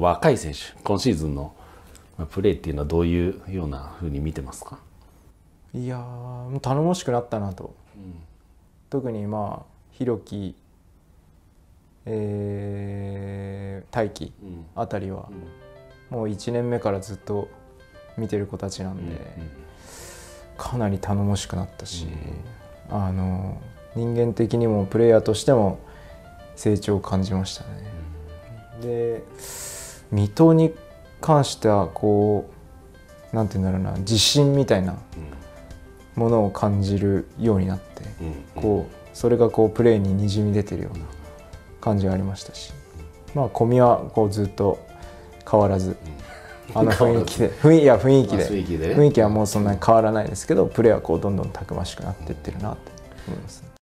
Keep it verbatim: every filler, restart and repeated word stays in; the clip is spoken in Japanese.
若い選手、今シーズンのプレーっていうのはどういうようなふうに見てますか？ いやー頼もしくなったなと、うん、特にまあ弘樹、えー、大輝あたりは、うん、もういちねんめからずっと見てる子たちなんで、うんうん、かなり頼もしくなったし、うん、あの人間的にもプレイヤーとしても成長を感じましたね。うん、で水戸に関してはこうなんて言うんだろうな、自信みたいなものを感じるようになって、うん、こうそれがこうプレーににじみ出てるような感じがありましたし、まあ小見はこうずっと変わらず、うん、あの雰囲気で雰囲いや雰囲気で、雰囲気でね、雰囲気はもうそんなに変わらないですけど、プレーはこうどんどんたくましくなっていってるなって思いますね。